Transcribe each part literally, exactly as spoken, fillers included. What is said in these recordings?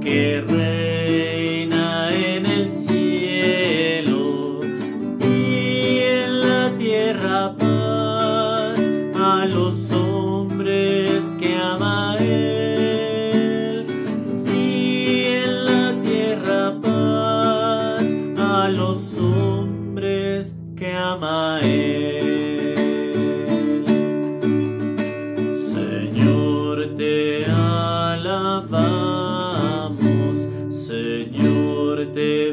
que reina en el cielo, y en la tierra paz a los hombres que ama Él, y en la tierra paz a los hombres que ama Él. Señor, te alabamos, Señor, te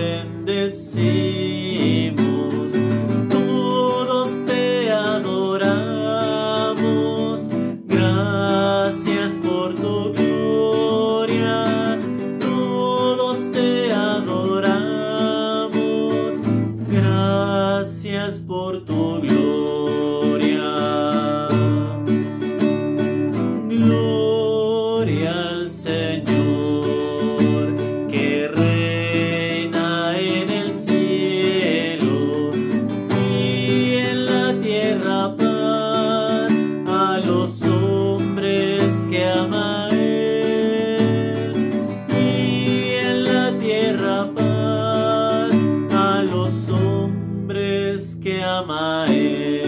bendecimos, todos te adoramos, gracias por tu gloria, todos te adoramos, gracias por tu gloria. Gloria al Señor, que reina en el cielo, y en la tierra paz a los hombres que ama Él, y en la tierra paz a los hombres que ama Él.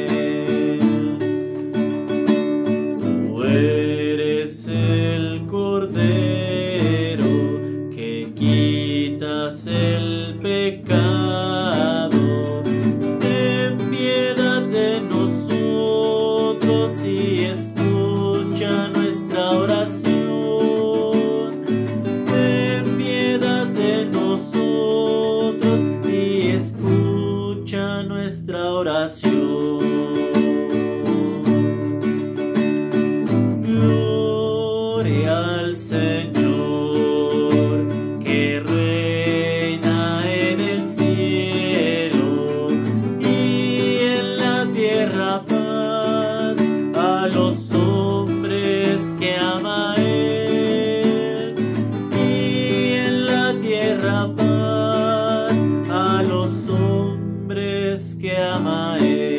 Eres el Cordero que quitas el pecado. Ten piedad de nosotros y escucha nuestra oración. Ten piedad de nosotros y escucha nuestra oración. Gloria al Señor, que reina en el cielo, y en la tierra paz a los hombres que ama Él, y en la tierra paz a los hombres que ama Él.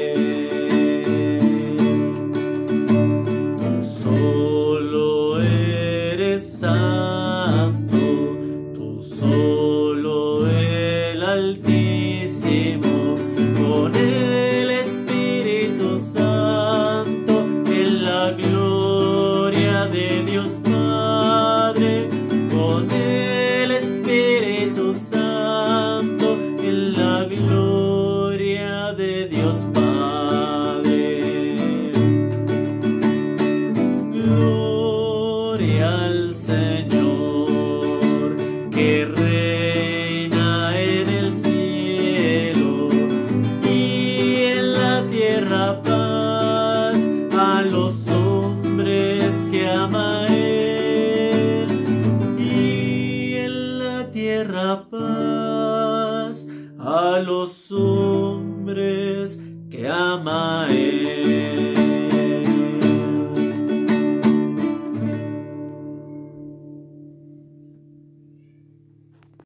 Solo eres santo, tú solo el Altísimo, con el Espíritu Santo, en la gloria de Dios Padre, con el Espíritu Santo, en la gloria de Dios Padre. Gloria al Señor, que reina en el cielo, y en la tierra paz a los hombres que ama Él, y en la tierra paz a los hombres que ama Él.